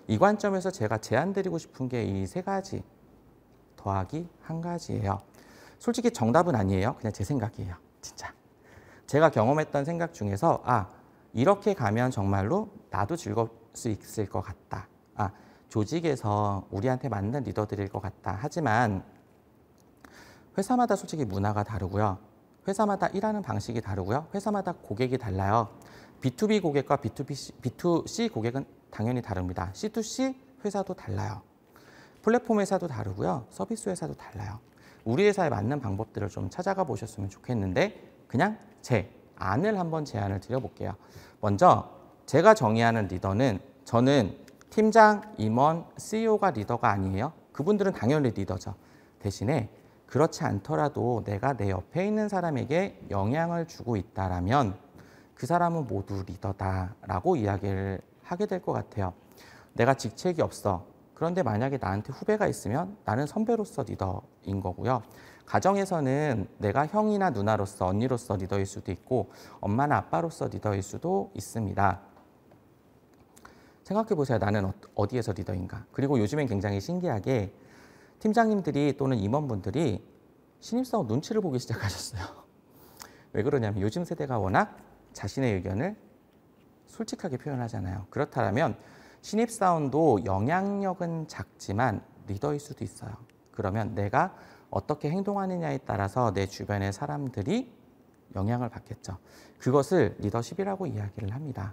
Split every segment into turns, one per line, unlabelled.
이 관점에서 제가 제안드리고 싶은 게 이 세 가지 더하기 한 가지예요. 솔직히 정답은 아니에요. 그냥 제 생각이에요. 진짜. 제가 경험했던 생각 중에서 이렇게 가면 정말로 나도 즐거울 수 있을 것 같다. 조직에서 우리한테 맞는 리더들일 것 같다. 하지만 회사마다 솔직히 문화가 다르고요. 회사마다 일하는 방식이 다르고요. 회사마다 고객이 달라요. B2B 고객과 B2C 고객은 당연히 다릅니다. C2C 회사도 달라요. 플랫폼 회사도 다르고요. 서비스 회사도 달라요. 우리 회사에 맞는 방법들을 좀 찾아가 보셨으면 좋겠는데 그냥 제 안을 한번 제안을 드려볼게요. 먼저 제가 정의하는 리더는 저는 팀장, 임원, CEO가 리더가 아니에요. 그분들은 당연히 리더죠. 대신에 그렇지 않더라도 내가 내 옆에 있는 사람에게 영향을 주고 있다라면 그 사람은 모두 리더다라고 이야기를 하게 될 것 같아요. 내가 직책이 없어. 그런데 만약에 나한테 후배가 있으면 나는 선배로서 리더인 거고요. 가정에서는 내가 형이나 누나로서 언니로서 리더일 수도 있고 엄마나 아빠로서 리더일 수도 있습니다. 생각해 보세요. 나는 어디에서 리더인가? 그리고 요즘엔 굉장히 신기하게 팀장님들이 또는 임원분들이 신입사원 눈치를 보기 시작하셨어요. 왜 그러냐면 요즘 세대가 워낙 자신의 의견을 솔직하게 표현하잖아요. 그렇다면 신입사원도 영향력은 작지만 리더일 수도 있어요. 그러면 내가 어떻게 행동하느냐에 따라서 내 주변의 사람들이 영향을 받겠죠. 그것을 리더십이라고 이야기를 합니다.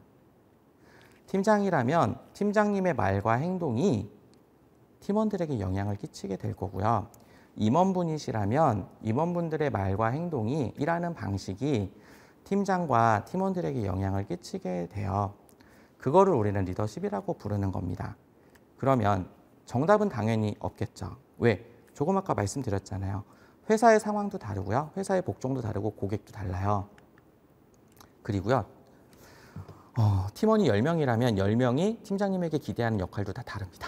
팀장이라면 팀장님의 말과 행동이 팀원들에게 영향을 끼치게 될 거고요. 임원분이시라면 임원분들의 말과 행동이 일하는 방식이 팀장과 팀원들에게 영향을 끼치게 돼요. 그거를 우리는 리더십이라고 부르는 겁니다. 그러면 정답은 당연히 없겠죠. 왜? 조금 아까 말씀드렸잖아요. 회사의 상황도 다르고요. 회사의 복종도 다르고 고객도 달라요. 그리고요. 팀원이 10명이라면 10명이 팀장님에게 기대하는 역할도 다 다릅니다.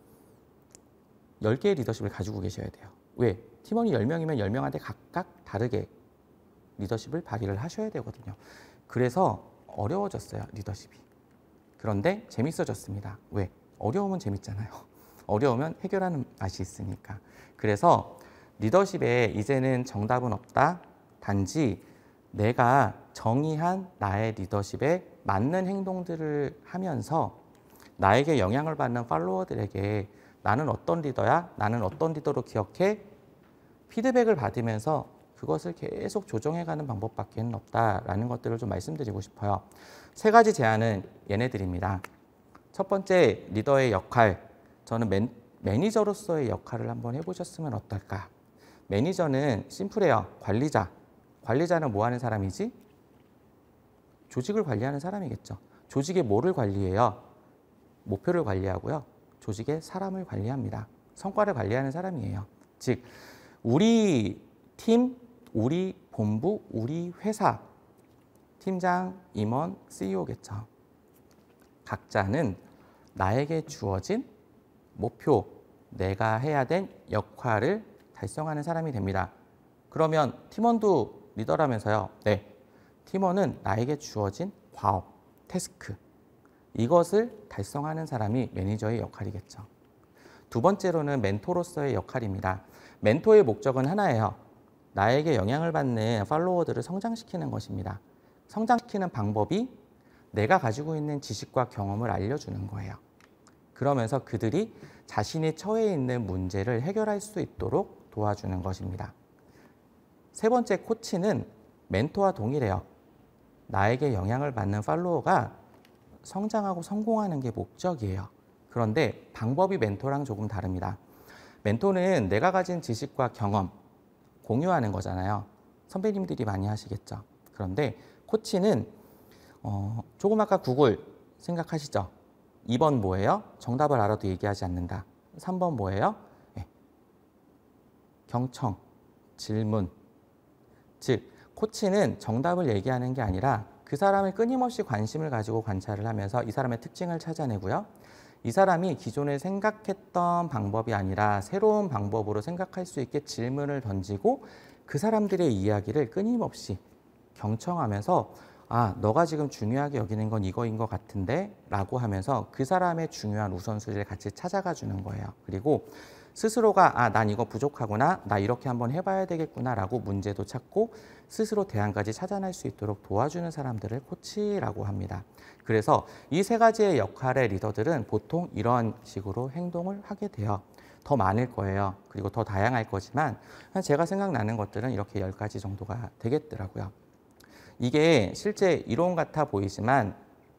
10개의 리더십을 가지고 계셔야 돼요. 왜? 팀원이 10명이면 10명한테 각각 다르게 리더십을 발휘를 하셔야 되거든요. 그래서 어려워졌어요, 리더십이. 그런데 재밌어졌습니다. 왜? 어려우면 재밌잖아요. 어려우면 해결하는 맛이 있으니까. 그래서 리더십에 이제는 정답은 없다. 단지 내가 정의한 나의 리더십에 맞는 행동들을 하면서 나에게 영향을 받는 팔로워들에게 나는 어떤 리더야? 나는 어떤 리더로 기억해? 피드백을 받으면서 그것을 계속 조정해가는 방법밖에 없다라는 것들을 좀 말씀드리고 싶어요. 세 가지 제안은 얘네들입니다. 첫 번째 리더의 역할, 저는 매니저로서의 역할을 한번 해보셨으면 어떨까? 매니저는 심플해요. 관리자. 관리자는 뭐 하는 사람이지? 조직을 관리하는 사람이겠죠. 조직의 뭐를 관리해요? 목표를 관리하고요. 조직의 사람을 관리합니다. 성과를 관리하는 사람이에요. 즉, 우리 팀, 우리 본부, 우리 회사, 팀장, 임원, CEO겠죠. 각자는 나에게 주어진 목표, 내가 해야 된 역할을 달성하는 사람이 됩니다. 그러면 팀원도 리더라면서요. 네, 팀원은 나에게 주어진 과업, 태스크, 이것을 달성하는 사람이 매니저의 역할이겠죠. 두 번째로는 멘토로서의 역할입니다. 멘토의 목적은 하나예요. 나에게 영향을 받는 팔로워들을 성장시키는 것입니다. 성장시키는 방법이 내가 가지고 있는 지식과 경험을 알려주는 거예요. 그러면서 그들이 자신이 처해 있는 문제를 해결할 수 있도록 도와주는 것입니다. 세 번째 코치는 멘토와 동일해요. 나에게 영향을 받는 팔로워가 성장하고 성공하는 게 목적이에요. 그런데 방법이 멘토랑 조금 다릅니다. 멘토는 내가 가진 지식과 경험, 공유하는 거잖아요. 선배님들이 많이 하시겠죠. 그런데 코치는 조금 아까 구글 생각하시죠? 2번 뭐예요? 정답을 알아도 얘기하지 않는다. 3번 뭐예요? 네. 경청, 질문. 즉, 코치는 정답을 얘기하는 게 아니라 그 사람을 끊임없이 관심을 가지고 관찰을 하면서 이 사람의 특징을 찾아내고요. 이 사람이 기존에 생각했던 방법이 아니라 새로운 방법으로 생각할 수 있게 질문을 던지고 그 사람들의 이야기를 끊임없이 경청하면서 아, 너가 지금 중요하게 여기는 건 이거인 것 같은데 라고 하면서 그 사람의 중요한 우선순위를 같이 찾아가 주는 거예요. 그리고 스스로가 아, 난 이거 부족하구나, 나 이렇게 한번 해봐야 되겠구나 라고 문제도 찾고 스스로 대안까지 찾아낼 수 있도록 도와주는 사람들을 코치라고 합니다. 그래서 이 세 가지의 역할의 리더들은 보통 이런 식으로 행동을 하게 돼요. 더 많을 거예요. 그리고 더 다양할 거지만 제가 생각나는 것들은 이렇게 10가지 정도가 되겠더라고요. 이게 실제 이론 같아 보이지만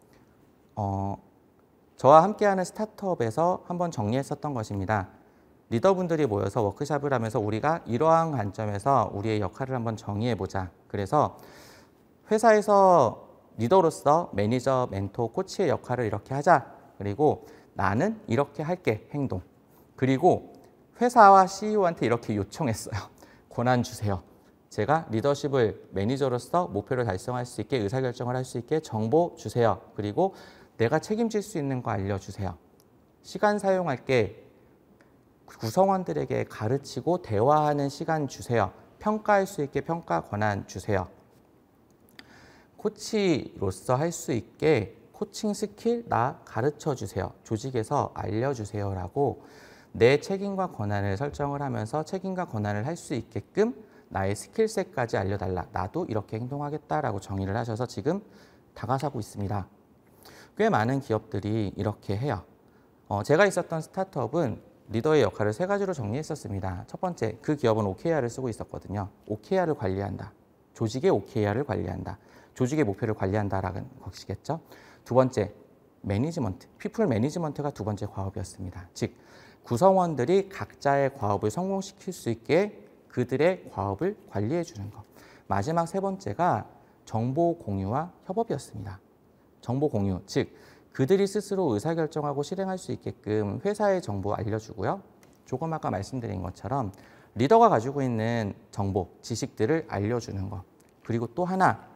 저와 함께하는 스타트업에서 한번 정리했었던 것입니다. 리더분들이 모여서 워크숍을 하면서 우리가 이러한 관점에서 우리의 역할을 한번 정의해보자. 그래서 회사에서 리더로서 매니저, 멘토, 코치의 역할을 이렇게 하자. 그리고 나는 이렇게 할게, 행동. 그리고 회사와 CEO한테 이렇게 요청했어요. 권한 주세요. 제가 리더십을 매니저로서 목표를 달성할 수 있게 의사결정을 할 수 있게 정보 주세요. 그리고 내가 책임질 수 있는 거 알려주세요. 시간 사용할 게 구성원들에게 가르치고 대화하는 시간 주세요. 평가할 수 있게 평가 권한 주세요. 코치로서 할 수 있게 코칭 스킬 나 가르쳐 주세요. 조직에서 알려주세요. 라고 내 책임과 권한을 설정을 하면서 책임과 권한을 할 수 있게끔 나의 스킬셋까지 알려달라. 나도 이렇게 행동하겠다라고 정의를 하셔서 지금 다가서고 있습니다. 꽤 많은 기업들이 이렇게 해요. 제가 있었던 스타트업은 리더의 역할을 3가지로 정리했었습니다. 첫 번째, 그 기업은 OKR을 쓰고 있었거든요. OKR을 관리한다. 조직의 OKR을 관리한다. 조직의 목표를 관리한다라는 것이겠죠. 두 번째, 매니지먼트, 피플 매니지먼트가 두 번째 과업이었습니다. 즉, 구성원들이 각자의 과업을 성공시킬 수 있게 그들의 과업을 관리해 주는 것. 마지막 3번째가 정보 공유와 협업이었습니다. 정보 공유, 즉 그들이 스스로 의사결정하고 실행할 수 있게끔 회사의 정보 알려주고요. 조금 아까 말씀드린 것처럼 리더가 가지고 있는 정보, 지식들을 알려주는 것. 그리고 또 하나,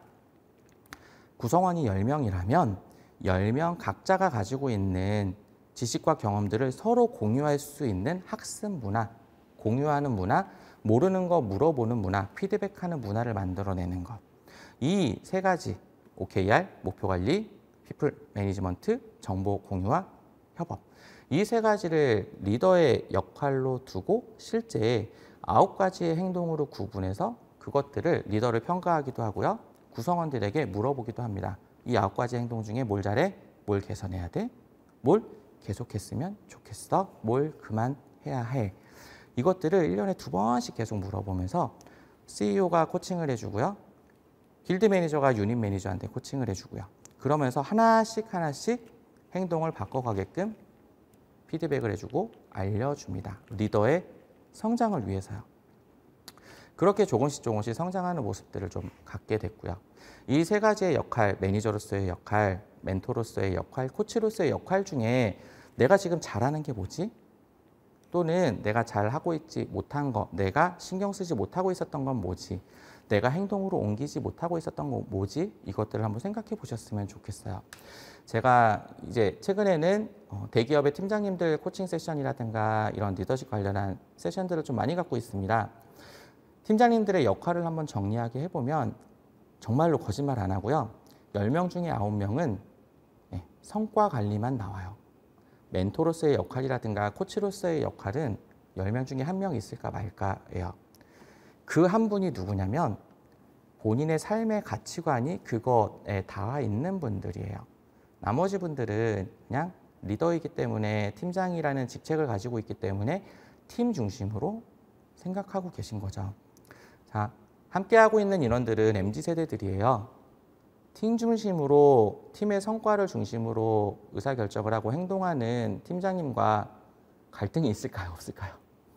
구성원이 10명이라면 10명 각자가 가지고 있는 지식과 경험들을 서로 공유할 수 있는 학습 문화, 공유하는 문화, 모르는 거 물어보는 문화, 피드백하는 문화를 만들어내는 것. 이 3가지, OKR, 목표 관리, 피플 매니지먼트, 정보 공유와 협업. 이 3가지를 리더의 역할로 두고 실제 9가지의 행동으로 구분해서 그것들을 리더를 평가하기도 하고요. 구성원들에게 물어보기도 합니다. 이 9가지 행동 중에 뭘 잘해? 뭘 개선해야 돼? 뭘 계속했으면 좋겠어? 뭘 그만해야 해? 이것들을 1년에 2번씩 계속 물어보면서 CEO가 코칭을 해주고요. 길드 매니저가 유닛 매니저한테 코칭을 해주고요. 그러면서 하나씩 행동을 바꿔가게끔 피드백을 해주고 알려줍니다. 리더의 성장을 위해서요. 그렇게 조금씩 성장하는 모습들을 좀 갖게 됐고요. 이 3가지의 역할, 매니저로서의 역할, 멘토로서의 역할, 코치로서의 역할 중에 내가 지금 잘하는 게 뭐지? 또는 내가 잘하고 있지 못한 거, 내가 신경 쓰지 못하고 있었던 건 뭐지? 내가 행동으로 옮기지 못하고 있었던 거 뭐지? 이것들을 한번 생각해 보셨으면 좋겠어요. 제가 이제 최근에는 대기업의 팀장님들 코칭 세션이라든가 이런 리더십 관련한 세션들을 좀 많이 갖고 있습니다. 팀장님들의 역할을 한번 정리하게 해보면 정말로 거짓말 안 하고요. 10명 중에 9명은 성과 관리만 나와요. 멘토로서의 역할이라든가 코치로서의 역할은 10명 중에 1명 있을까 말까예요. 그 한 분이 누구냐면 본인의 삶의 가치관이 그것에 닿아 있는 분들이에요. 나머지 분들은 그냥 리더이기 때문에 팀장이라는 직책을 가지고 있기 때문에 팀 중심으로 생각하고 계신 거죠. 자, 함께하고 있는 인원들은 MZ세대들이에요. 팀 중심으로 팀의 성과를 중심으로 의사결정을 하고 행동하는 팀장님과 갈등이 있을까요? 없을까요?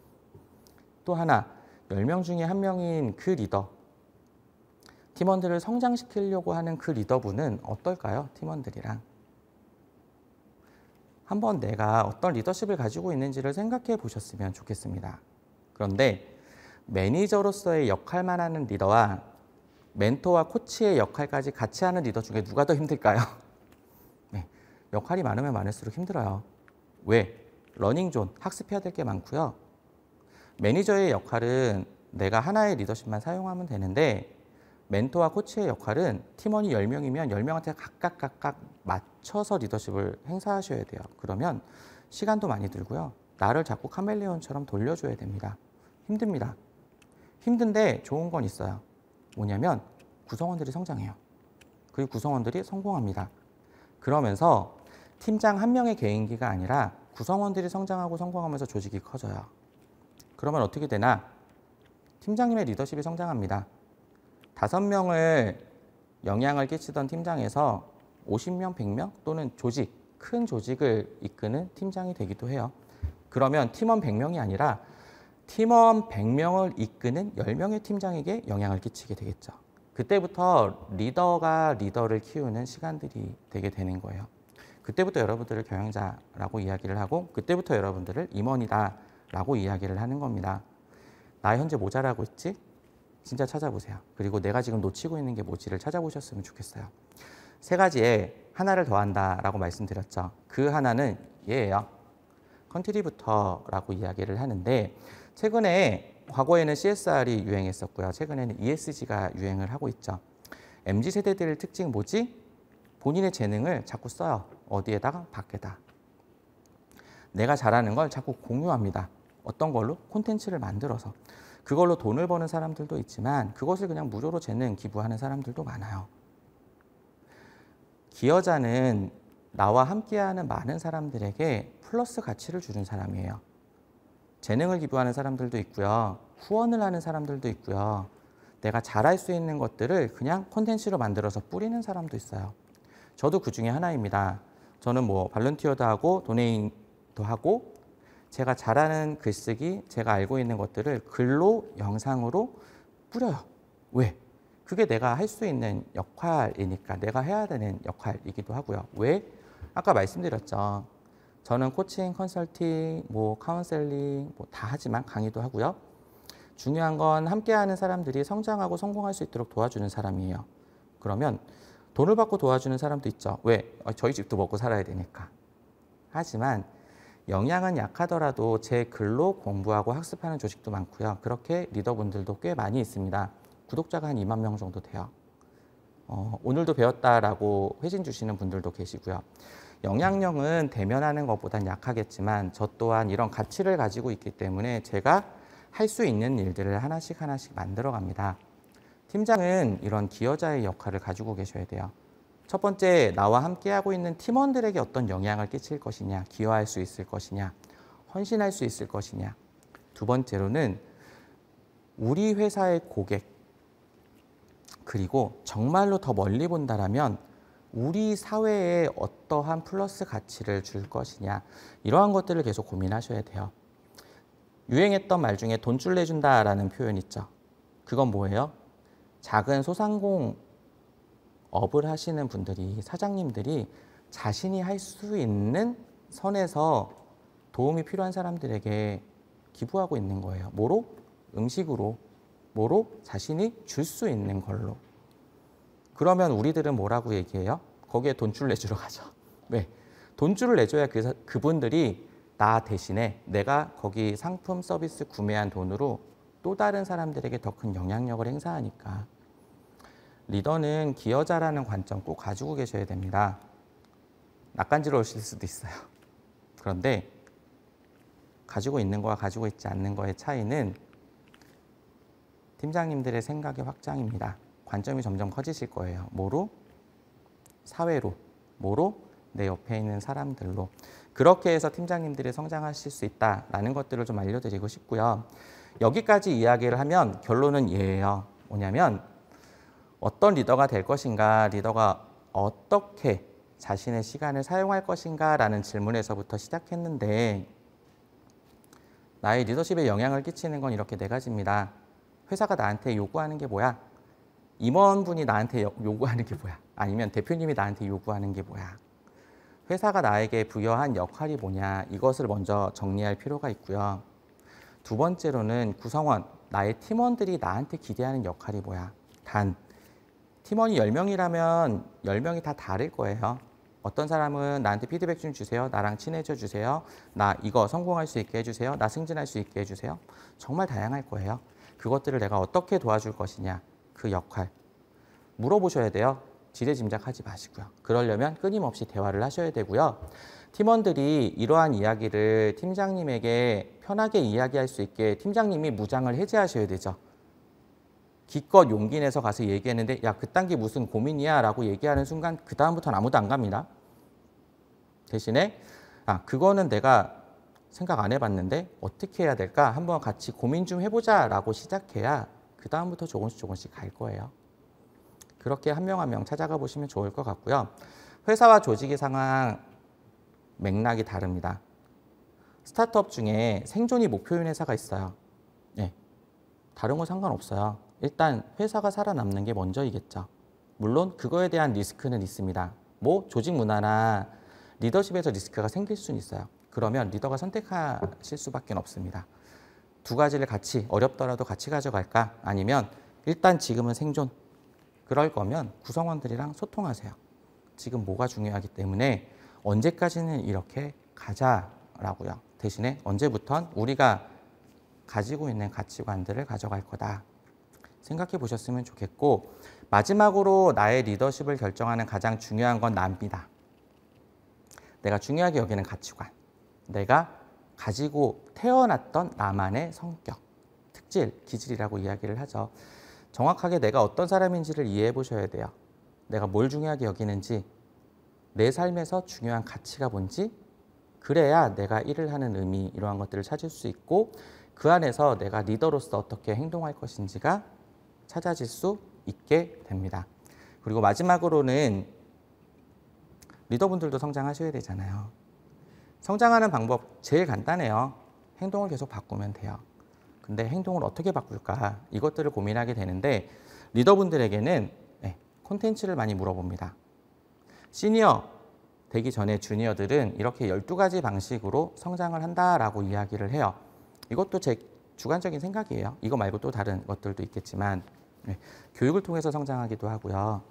또 하나, 10명 중에 1명인 그 리더, 팀원들을 성장시키려고 하는 그 리더분은 어떨까요? 팀원들이랑. 한번 내가 어떤 리더십을 가지고 있는지를 생각해 보셨으면 좋겠습니다. 그런데 매니저로서의 역할만 하는 리더와 멘토와 코치의 역할까지 같이 하는 리더 중에 누가 더 힘들까요? 네, 역할이 많으면 많을수록 힘들어요. 왜? 러닝존, 학습해야 될 게 많고요. 매니저의 역할은 내가 하나의 리더십만 사용하면 되는데 멘토와 코치의 역할은 팀원이 10명이면 10명한테 각각 맞춰서 리더십을 행사하셔야 돼요. 그러면 시간도 많이 들고요. 나를 자꾸 카멜레온처럼 돌려줘야 됩니다. 힘듭니다. 힘든데 좋은 건 있어요. 뭐냐면 구성원들이 성장해요. 그리고 구성원들이 성공합니다. 그러면서 팀장 한 명의 개인기가 아니라 구성원들이 성장하고 성공하면서 조직이 커져요. 그러면 어떻게 되나? 팀장님의 리더십이 성장합니다. 5명을 영향을 끼치던 팀장에서 50명, 100명 또는 조직, 큰 조직을 이끄는 팀장이 되기도 해요. 그러면 팀원 100명이 아니라 팀원 100명을 이끄는 10명의 팀장에게 영향을 끼치게 되겠죠. 그때부터 리더가 리더를 키우는 시간들이 되게 되는 거예요. 그때부터 여러분들을 경영자라고 이야기를 하고 그때부터 여러분들을 임원이다라고 이야기를 하는 겁니다. 나 현재 뭐 잘하고 있지? 진짜 찾아보세요. 그리고 내가 지금 놓치고 있는 게 뭐지를 찾아보셨으면 좋겠어요. 3가지에 하나를 더한다라고 말씀드렸죠. 그 하나는 얘예요. 컨트리부터라고 이야기를 하는데 최근에 과거에는 CSR이 유행했었고요. 최근에는 ESG가 유행을 하고 있죠. MZ세대들 특징 뭐지? 본인의 재능을 자꾸 써요. 어디에다가? 밖에다. 내가 잘하는 걸 자꾸 공유합니다. 어떤 걸로? 콘텐츠를 만들어서. 그걸로 돈을 버는 사람들도 있지만 그것을 그냥 무료로 재능 기부하는 사람들도 많아요. 기여자는 나와 함께하는 많은 사람들에게 플러스 가치를 주는 사람이에요. 재능을 기부하는 사람들도 있고요. 후원을 하는 사람들도 있고요. 내가 잘할 수 있는 것들을 그냥 콘텐츠로 만들어서 뿌리는 사람도 있어요. 저도 그 중에 하나입니다. 저는 뭐 발런티어도 하고 도네이도 하고 제가 잘하는 글쓰기, 제가 알고 있는 것들을 글로, 영상으로 뿌려요. 왜? 그게 내가 할 수 있는 역할이니까 내가 해야 되는 역할이기도 하고요. 왜? 아까 말씀드렸죠. 저는 코칭, 컨설팅, 뭐 카운셀링 뭐 다 하지만 강의도 하고요. 중요한 건 함께하는 사람들이 성장하고 성공할 수 있도록 도와주는 사람이에요. 그러면 돈을 받고 도와주는 사람도 있죠. 왜? 저희 집도 먹고 살아야 되니까. 하지만 역량은 약하더라도 제 글로 공부하고 학습하는 조직도 많고요. 그렇게 리더분들도 꽤 많이 있습니다. 구독자가 한 2만 명 정도 돼요. 오늘도 배웠다라고 회신 주시는 분들도 계시고요. 영향력은 대면하는 것보단 약하겠지만 저 또한 이런 가치를 가지고 있기 때문에 제가 할 수 있는 일들을 하나씩 만들어 갑니다. 팀장은 이런 기여자의 역할을 가지고 계셔야 돼요. 첫 번째, 나와 함께하고 있는 팀원들에게 어떤 영향을 끼칠 것이냐, 기여할 수 있을 것이냐, 헌신할 수 있을 것이냐. 두 번째로는 우리 회사의 고객, 그리고 정말로 더 멀리 본다라면 우리 사회에 어떠한 플러스 가치를 줄 것이냐, 이러한 것들을 계속 고민하셔야 돼요. 유행했던 말 중에 돈줄 내준다라는 표현 있죠. 그건 뭐예요? 작은 소상공업을 하시는 분들이, 사장님들이 자신이 할 수 있는 선에서 도움이 필요한 사람들에게 기부하고 있는 거예요. 뭐로? 음식으로. 뭐로? 자신이 줄 수 있는 걸로. 그러면 우리들은 뭐라고 얘기해요? 거기에 돈줄 내주러 가죠. 왜? 돈줄을 내줘야 그분들이 나 대신에 내가 거기 상품 서비스 구매한 돈으로 또 다른 사람들에게 더 큰 영향력을 행사하니까. 리더는 기여자라는 관점 꼭 가지고 계셔야 됩니다. 낯간지러우실 수도 있어요. 그런데 가지고 있는 거와 가지고 있지 않는 거의 차이는 팀장님들의 생각의 확장입니다. 관점이 점점 커지실 거예요. 뭐로? 사회로. 뭐로? 내 옆에 있는 사람들로. 그렇게 해서 팀장님들이 성장하실 수 있다는 것들을 좀 알려드리고 싶고요. 여기까지 이야기를 하면 결론은 얘예요. 뭐냐면 어떤 리더가 될 것인가, 리더가 어떻게 자신의 시간을 사용할 것인가 라는 질문에서부터 시작했는데 나의 리더십에 영향을 끼치는 건 이렇게 4가지입니다. 회사가 나한테 요구하는 게 뭐야? 임원분이 나한테 요구하는 게 뭐야? 아니면 대표님이 나한테 요구하는 게 뭐야? 회사가 나에게 부여한 역할이 뭐냐? 이것을 먼저 정리할 필요가 있고요. 두 번째로는 구성원, 나의 팀원들이 나한테 기대하는 역할이 뭐야? 단, 팀원이 10명이라면 10명이 다 다를 거예요. 어떤 사람은 나한테 피드백 좀 주세요. 나랑 친해져 주세요. 나 이거 성공할 수 있게 해주세요. 나 승진할 수 있게 해주세요. 정말 다양할 거예요. 그것들을 내가 어떻게 도와줄 것이냐, 그 역할. 물어보셔야 돼요. 지레짐작하지 마시고요. 그러려면 끊임없이 대화를 하셔야 되고요. 팀원들이 이러한 이야기를 팀장님에게 편하게 이야기할 수 있게 팀장님이 무장을 해제하셔야 되죠. 기껏 용기 내서 가서 얘기했는데 야, 그딴 게 무슨 고민이야 라고 얘기하는 순간 그 다음부터는 아무도 안 갑니다. 대신에 그거는 내가 생각 안 해봤는데 어떻게 해야 될까? 한번 같이 고민 좀 해보자 라고 시작해야 그 다음부터 조금씩 갈 거예요. 그렇게 한 명 한 명 찾아가 보시면 좋을 것 같고요. 회사와 조직의 상황 맥락이 다릅니다. 스타트업 중에 생존이 목표인 회사가 있어요. 네, 다른 거 상관없어요. 일단 회사가 살아남는 게 먼저이겠죠. 물론 그거에 대한 리스크는 있습니다. 뭐 조직 문화나 리더십에서 리스크가 생길 수는 있어요. 그러면 리더가 선택하실 수밖에 없습니다. 두 가지를 같이 어렵더라도 같이 가져갈까? 아니면 일단 지금은 생존. 그럴 거면 구성원들이랑 소통하세요. 지금 뭐가 중요하기 때문에 언제까지는 이렇게 가자라고요. 대신에 언제부턴 우리가 가지고 있는 가치관들을 가져갈 거다. 생각해 보셨으면 좋겠고, 마지막으로 나의 리더십을 결정하는 가장 중요한 건 나입니다. 내가 중요하게 여기는 가치관, 내가 가지고 태어났던 나만의 성격, 특질, 기질이라고 이야기를 하죠. 정확하게 내가 어떤 사람인지를 이해해 보셔야 돼요. 내가 뭘 중요하게 여기는지, 내 삶에서 중요한 가치가 뭔지, 그래야 내가 일을 하는 의미, 이러한 것들을 찾을 수 있고 그 안에서 내가 리더로서 어떻게 행동할 것인지가 찾아질 수 있게 됩니다. 그리고 마지막으로는 리더분들도 성장하셔야 되잖아요. 성장하는 방법 제일 간단해요. 행동을 계속 바꾸면 돼요. 근데 행동을 어떻게 바꿀까? 이것들을 고민하게 되는데 리더분들에게는 콘텐츠를 많이 물어봅니다. 시니어 되기 전에 주니어들은 이렇게 12가지 방식으로 성장을 한다라고 이야기를 해요. 이것도 제 주관적인 생각이에요. 이거 말고 또 다른 것들도 있겠지만 교육을 통해서 성장하기도 하고요.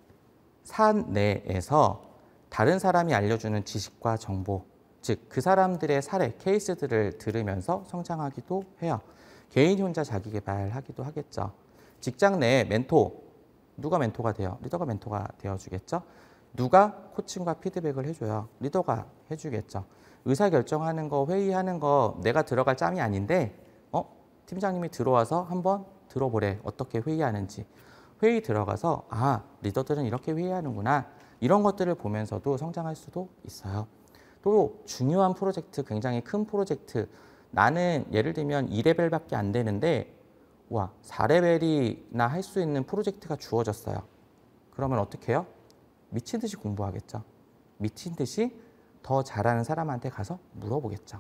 사내에서 다른 사람이 알려주는 지식과 정보, 즉 그 사람들의 사례, 케이스들을 들으면서 성장하기도 해요. 개인이 혼자 자기 개발하기도 하겠죠. 직장 내에 멘토, 누가 멘토가 돼요? 리더가 멘토가 되어주겠죠. 누가 코칭과 피드백을 해줘요? 리더가 해주겠죠. 의사결정하는 거, 회의하는 거 내가 들어갈 짬이 아닌데 팀장님이 들어와서 한번 들어보래. 어떻게 회의하는지. 회의 들어가서 리더들은 이렇게 회의하는구나. 이런 것들을 보면서도 성장할 수도 있어요. 또 중요한 프로젝트, 굉장히 큰 프로젝트, 나는 예를 들면 2레벨밖에 안 되는데 4레벨이나 할 수 있는 프로젝트가 주어졌어요. 그러면 어떻게 해요? 미친 듯이 공부하겠죠. 미친 듯이 더 잘하는 사람한테 가서 물어보겠죠.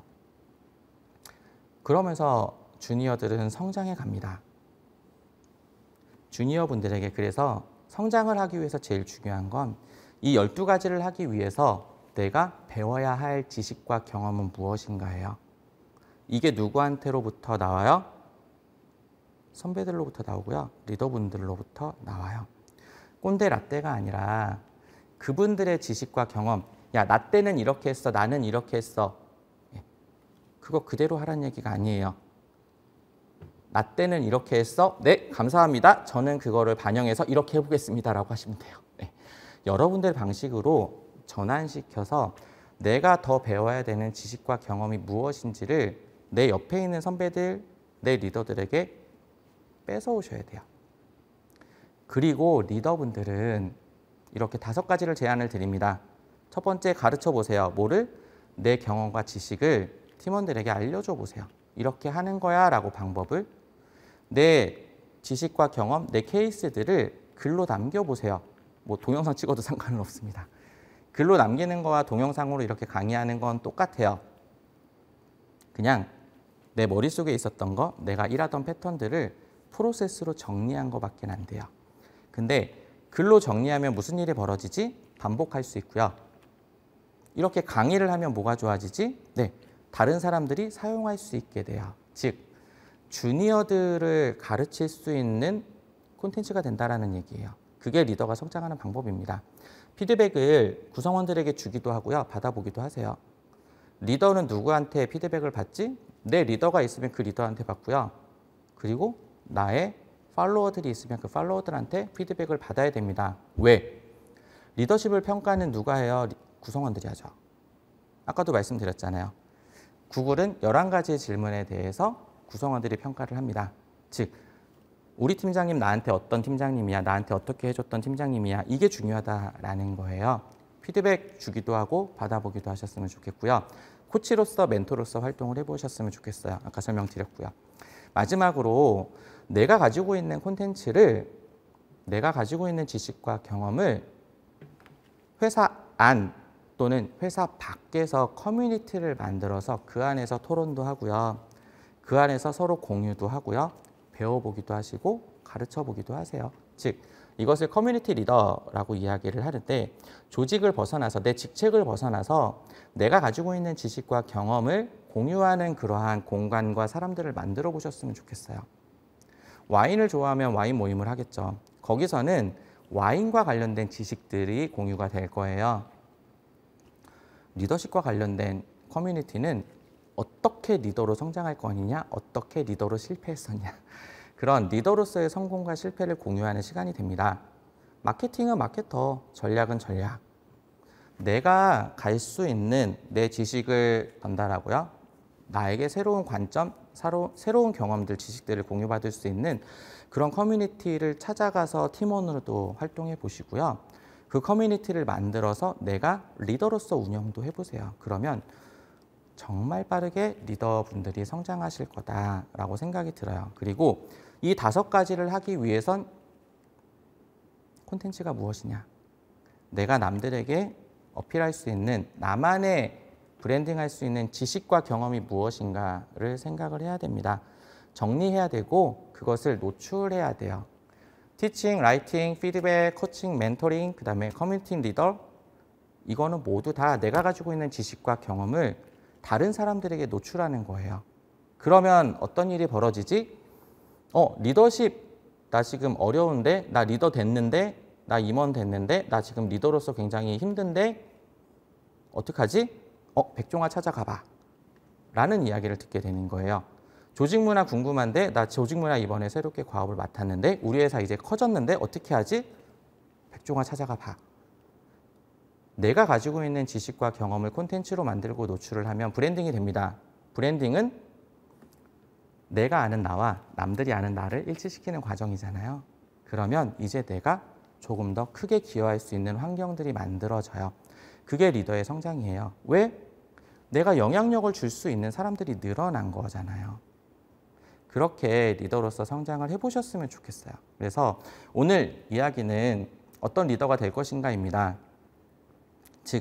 그러면서 주니어들은 성장해 갑니다. 주니어 분들에게 그래서 성장을 하기 위해서 제일 중요한 건 이 12가지를 하기 위해서 내가 배워야 할 지식과 경험은 무엇인가예요. 이게 누구한테로부터 나와요? 선배들로부터 나오고요. 리더분들로부터 나와요. 꼰대 라떼가 아니라 그분들의 지식과 경험, 야, 나 때는 이렇게 했어, 나는 이렇게 했어. 그거 그대로 하라는 얘기가 아니에요. 나 때는 이렇게 했어. 네, 감사합니다. 저는 그거를 반영해서 이렇게 해보겠습니다. 라고 하시면 돼요. 여러분들 방식으로 전환시켜서 내가 더 배워야 되는 지식과 경험이 무엇인지를 내 옆에 있는 선배들, 내 리더들에게 뺏어오셔야 돼요. 그리고 리더분들은 이렇게 5가지를 제안을 드립니다. 첫 번째, 가르쳐 보세요. 뭐를? 내 경험과 지식을 팀원들에게 알려줘 보세요. 이렇게 하는 거야 라고 방법을. 내 지식과 경험, 내 케이스들을 글로 남겨보세요. 뭐 동영상 찍어도 상관은 없습니다. 글로 남기는 거와 동영상으로 이렇게 강의하는 건 똑같아요. 그냥 내 머릿속에 있었던 거, 내가 일하던 패턴들을 프로세스로 정리한 거밖에 안 돼요. 근데 글로 정리하면 무슨 일이 벌어지지? 반복할 수 있고요. 이렇게 강의를 하면 뭐가 좋아지지? 다른 사람들이 사용할 수 있게 돼요. 즉, 주니어들을 가르칠 수 있는 콘텐츠가 된다는 얘기예요. 그게 리더가 성장하는 방법입니다. 피드백을 구성원들에게 주기도 하고요. 받아보기도 하세요. 리더는 누구한테 피드백을 받지? 내 리더가 있으면 그 리더한테 받고요. 그리고 나의 팔로워들이 있으면 그 팔로워들한테 피드백을 받아야 됩니다. 왜? 리더십을 평가는 누가 해요? 구성원들이 하죠. 아까도 말씀드렸잖아요. 구글은 11가지의 질문에 대해서 구성원들이 평가를 합니다. 즉, 우리 팀장님 나한테 어떤 팀장님이야, 나한테 어떻게 해줬던 팀장님이야, 이게 중요하다라는 거예요. 피드백 주기도 하고 받아보기도 하셨으면 좋겠고요. 코치로서 멘토로서 활동을 해보셨으면 좋겠어요. 아까 설명드렸고요. 마지막으로 내가 가지고 있는 콘텐츠를, 내가 가지고 있는 지식과 경험을 회사 안 또는 회사 밖에서 커뮤니티를 만들어서 그 안에서 토론도 하고요. 그 안에서 서로 공유도 하고요. 배워보기도 하시고 가르쳐보기도 하세요. 즉, 이것을 커뮤니티 리더라고 이야기를 하는데, 조직을 벗어나서, 내 직책을 벗어나서 내가 가지고 있는 지식과 경험을 공유하는 그러한 공간과 사람들을 만들어 보셨으면 좋겠어요. 와인을 좋아하면 와인 모임을 하겠죠. 거기서는 와인과 관련된 지식들이 공유가 될 거예요. 리더십과 관련된 커뮤니티는 어떻게 리더로 성장할 거냐, 어떻게 리더로 실패했었냐, 그런 리더로서의 성공과 실패를 공유하는 시간이 됩니다. 마케팅은 마케터, 전략은 전략. 내가 갈 수 있는 내 지식을 전달하고요. 나에게 새로운 관점, 새로운 경험들, 지식들을 공유받을 수 있는 그런 커뮤니티를 찾아가서 팀원으로도 활동해 보시고요. 그 커뮤니티를 만들어서 내가 리더로서 운영도 해보세요. 그러면 정말 빠르게 리더분들이 성장하실 거다라고 생각이 들어요. 그리고 이 5가지를 하기 위해선 콘텐츠가 무엇이냐, 내가 남들에게 어필할 수 있는, 나만의 브랜딩할 수 있는 지식과 경험이 무엇인가를 생각을 해야 됩니다. 정리해야 되고 그것을 노출해야 돼요. 티칭, 라이팅, 피드백, 코칭, 멘토링, 그 다음에 커뮤니티 리더, 이거는 모두 다 내가 가지고 있는 지식과 경험을 다른 사람들에게 노출하는 거예요. 그러면 어떤 일이 벌어지지? 리더십 나 지금 어려운데, 나 리더 됐는데, 나 임원 됐는데, 나 지금 리더로서 굉장히 힘든데 어떡하지? 백종아 찾아가봐 라는 이야기를 듣게 되는 거예요. 조직 문화 궁금한데, 나 조직 문화 이번에 새롭게 과업을 맡았는데, 우리 회사 이제 커졌는데 어떻게 하지? 백종아 찾아가봐. 내가 가지고 있는 지식과 경험을 콘텐츠로 만들고 노출을 하면 브랜딩이 됩니다. 브랜딩은 내가 아는 나와 남들이 아는 나를 일치시키는 과정이잖아요. 그러면 이제 내가 조금 더 크게 기여할 수 있는 환경들이 만들어져요. 그게 리더의 성장이에요. 왜? 내가 영향력을 줄 수 있는 사람들이 늘어난 거잖아요. 그렇게 리더로서 성장을 해보셨으면 좋겠어요. 그래서 오늘 이야기는 어떤 리더가 될 것인가입니다. 즉,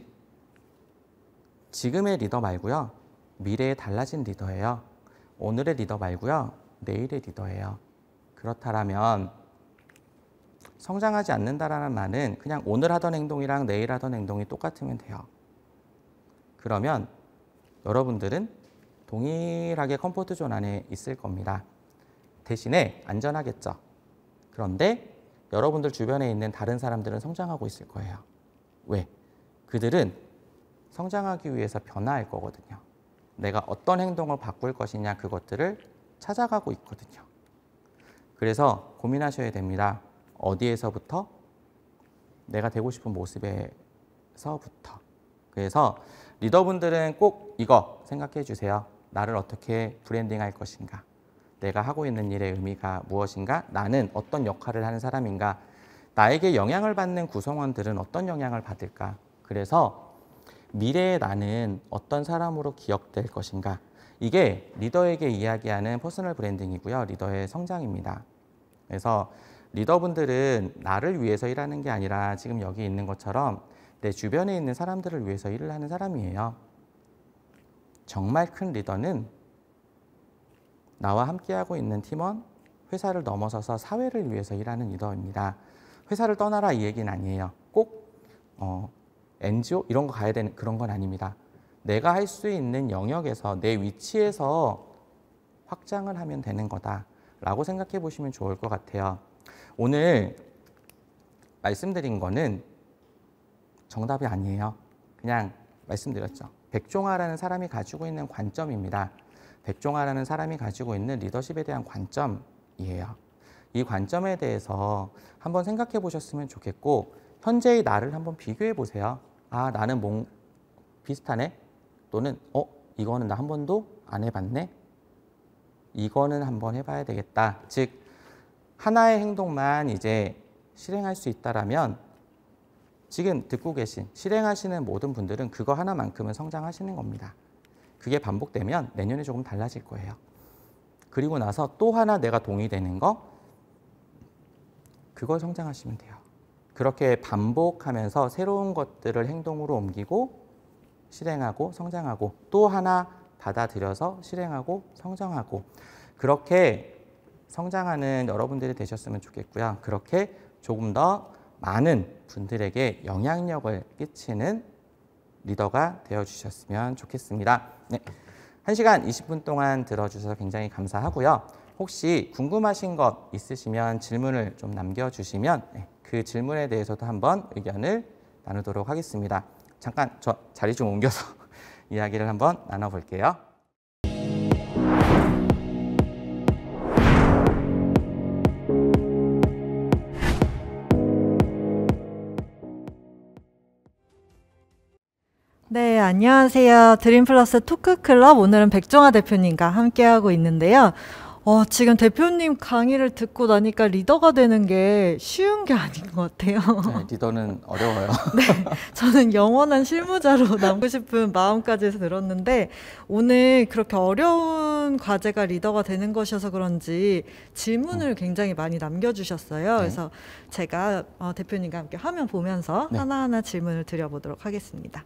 지금의 리더 말고요. 미래에 달라진 리더예요. 오늘의 리더 말고요. 내일의 리더예요. 그렇다면 성장하지 않는다라는 말은 그냥 오늘 하던 행동이랑 내일 하던 행동이 똑같으면 돼요. 그러면 여러분들은 동일하게 컴포트 존 안에 있을 겁니다. 대신에 안전하겠죠. 그런데 여러분들 주변에 있는 다른 사람들은 성장하고 있을 거예요. 왜? 그들은 성장하기 위해서 변화할 거거든요. 내가 어떤 행동을 바꿀 것이냐, 그것들을 찾아가고 있거든요. 그래서 고민하셔야 됩니다. 어디에서부터? 내가 되고 싶은 모습에서부터. 그래서 리더분들은 꼭 이거 생각해 주세요. 나를 어떻게 브랜딩할 것인가? 내가 하고 있는 일의 의미가 무엇인가? 나는 어떤 역할을 하는 사람인가? 나에게 영향을 받는 구성원들은 어떤 영향을 받을까? 그래서 미래의 나는 어떤 사람으로 기억될 것인가? 이게 리더에게 이야기하는 퍼스널 브랜딩이고요. 리더의 성장입니다. 그래서 리더분들은 나를 위해서 일하는 게 아니라 지금 여기 있는 것처럼 내 주변에 있는 사람들을 위해서 일을 하는 사람이에요. 정말 큰 리더는 나와 함께하고 있는 팀원, 회사를 넘어서서 사회를 위해서 일하는 리더입니다. 회사를 떠나라 이 얘기는 아니에요. 꼭 NGO 이런 거 가야 되는 그런 건 아닙니다. 내가 할 수 있는 영역에서 내 위치에서 확장을 하면 되는 거다라고 생각해 보시면 좋을 것 같아요. 오늘 말씀드린 거는 정답이 아니에요. 그냥 말씀드렸죠. 백종아라는 사람이 가지고 있는 관점입니다. 백종아라는 사람이 가지고 있는 리더십에 대한 관점이에요. 이 관점에 대해서 한번 생각해 보셨으면 좋겠고 현재의 나를 한번 비교해 보세요. 아, 나는 비슷하네? 또는 이거는 나 한 번도 안 해봤네? 이거는 한번 해봐야 되겠다. 즉 하나의 행동만 이제 실행할 수 있다라면 지금 듣고 계신 실행하시는 모든 분들은 그거 하나만큼은 성장하시는 겁니다. 그게 반복되면 내년에 조금 달라질 거예요. 그리고 나서 또 하나 내가 동의되는 거 그걸 성장하시면 돼요. 그렇게 반복하면서 새로운 것들을 행동으로 옮기고 실행하고 성장하고 또 하나 받아들여서 실행하고 성장하고 그렇게 성장하는 여러분들이 되셨으면 좋겠고요. 그렇게 조금 더 많은 분들에게 영향력을 끼치는 리더가 되어주셨으면 좋겠습니다. 네, 1시간 20분 동안 들어주셔서 굉장히 감사하고요. 혹시 궁금하신 것 있으시면 질문을 좀 남겨주시면 그 질문에 대해서도 한번 의견을 나누도록 하겠습니다. 잠깐 저 자리 좀 옮겨서 이야기를 한번 나눠볼게요.
네, 안녕하세요. 드림플러스 토크클럽 오늘은 백종화 대표님과 함께하고 있는데요. 지금 대표님 강의를 듣고 나니까 리더가 되는 게 쉬운 게 아닌 것 같아요.
네, 리더는 어려워요.
네, 저는 영원한 실무자로 남고 싶은 마음까지 들었는데 오늘 그렇게 어려운 과제가 리더가 되는 것이어서 그런지 질문을 굉장히 많이 남겨주셨어요.
네.
그래서 제가 대표님과 함께 화면 보면서
네. 하나하나
질문을 드려보도록 하겠습니다.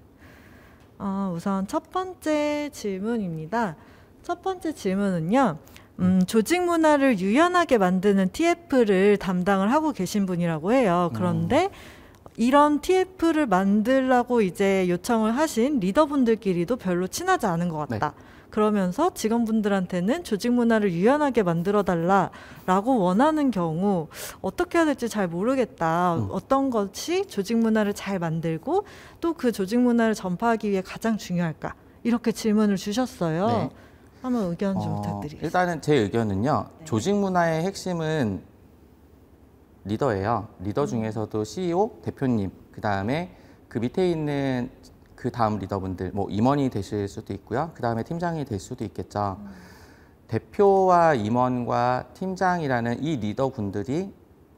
우선 첫 번째 질문입니다. 첫 번째 질문은요. 조직 문화를 유연하게 만드는 TF를 담당을 하고 계신 분이라고 해요. 그런데 이런 TF를 만들라고 이제 요청을 하신 리더분들끼리도 별로 친하지 않은 것 같다.
네.
그러면서 직원분들한테는 조직 문화를 유연하게 만들어 달라라고 원하는 경우 어떻게 해야 될지 잘 모르겠다. 어떤 것이 조직 문화를 잘 만들고 또 그 조직 문화를 전파하기 위해 가장 중요할까? 이렇게 질문을 주셨어요.
네.
한번 의견 좀 부탁드리겠습니다.
일단은 제 의견은요.
네.
조직 문화의 핵심은 리더예요. 리더 중에서도 CEO, 대표님, 그 다음에 그 밑에 있는 그 다음 리더분들, 뭐 임원이 되실 수도 있고요. 그 다음에 팀장이 될 수도 있겠죠. 대표와 임원과 팀장이라는 이 리더분들이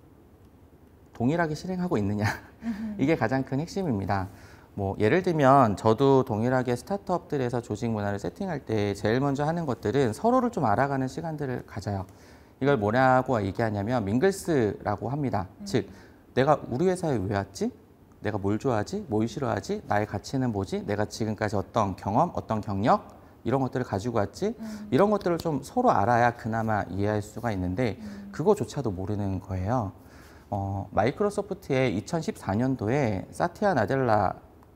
동일하게 실행하고 있느냐. 이게 가장 큰 핵심입니다. 뭐 예를 들면 저도 동일하게 스타트업들에서 조직 문화를 세팅할 때 제일 먼저 하는 것들은 서로를 좀 알아가는 시간들을 가져요. 이걸 뭐라고 얘기하냐면 밍글스라고 합니다. 즉 내가 우리 회사에 왜 왔지? 내가 뭘 좋아하지? 뭘 싫어하지? 나의 가치는 뭐지? 내가 지금까지 어떤 경험, 어떤 경력 이런 것들을 가지고 왔지? 이런 것들을 좀 서로 알아야 그나마 이해할 수가 있는데 그거조차도 모르는 거예요. 마이크로소프트의 2014년도에 사티아 나델라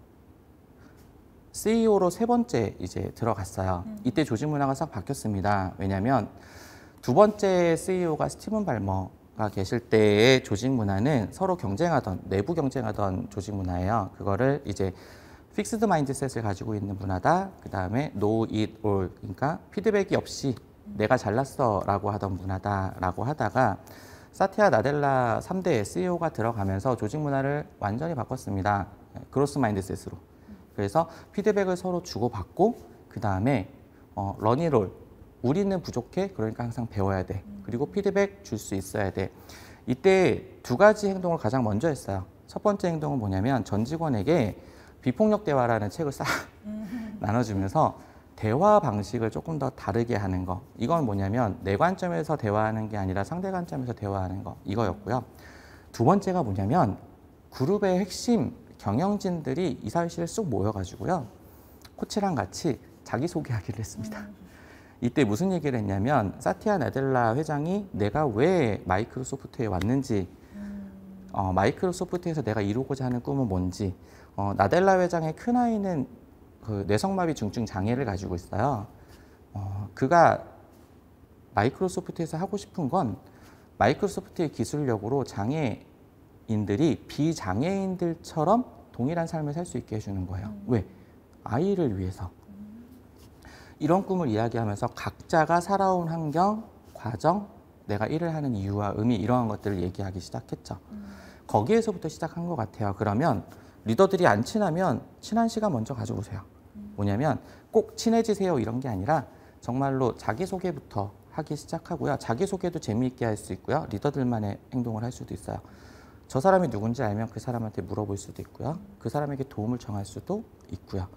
CEO로 세 번째 이제 들어갔어요. 이때 조직 문화가 싹 바뀌었습니다. 왜냐하면 두 번째 CEO가 스티븐 발머가 계실 때의 조직 문화는 서로 경쟁하던, 내부 경쟁하던 조직 문화예요. 그거를 이제 픽스드 마인드셋을 가지고 있는 문화다. 그 다음에 know it all, 그러니까 피드백이 없이 내가 잘났어 라고 하던 문화다라고 하다가 사티아 나델라 3대 CEO가 들어가면서 조직 문화를 완전히 바꿨습니다. 그로스 마인드셋으로. 그래서 피드백을 서로 주고받고 그 다음에 러니롤, 우리는 부족해, 그러니까 항상 배워야 돼. 그리고 피드백 줄 수 있어야 돼. 이때 두 가지 행동을 가장 먼저 했어요. 첫 번째 행동은 뭐냐면 전 직원에게 비폭력 대화라는 책을 싹 나눠주면서 대화 방식을 조금 더 다르게 하는 거. 이건 뭐냐면 내 관점에서 대화하는 게 아니라 상대 관점에서 대화하는 거. 이거였고요. 두 번째가 뭐냐면 그룹의 핵심 경영진들이 이사회실에 쑥 모여가지고요. 코치랑 같이 자기소개하기를 했습니다. 이때 무슨 얘기를 했냐면 사티아 나델라 회장이 내가 왜 마이크로소프트에 왔는지, 마이크로소프트에서 내가 이루고자 하는 꿈은 뭔지, 나델라 회장의 큰아이는 그 뇌성마비 중증 장애를 가지고 있어요. 그가 마이크로소프트에서 하고 싶은 건 마이크로소프트의 기술력으로 장애인들이 비장애인들처럼 동일한 삶을 살 수 있게 해주는 거예요. 왜? 아이를 위해서. 이런 꿈을 이야기하면서 각자가 살아온 환경, 과정, 내가 일을 하는 이유와 의미 이러한 것들을 얘기하기 시작했죠. 거기에서부터 시작한 것 같아요. 그러면 리더들이 안 친하면 친한 시간 먼저 가져오세요. 뭐냐면 꼭 친해지세요 이런 게 아니라 정말로 자기소개부터 하기 시작하고요. 자기소개도 재미있게 할 수 있고요. 리더들만의 행동을 할 수도 있어요. 저 사람이 누군지 알면 그 사람한테 물어볼 수도 있고요. 그 사람에게 도움을 청할 수도 있고요.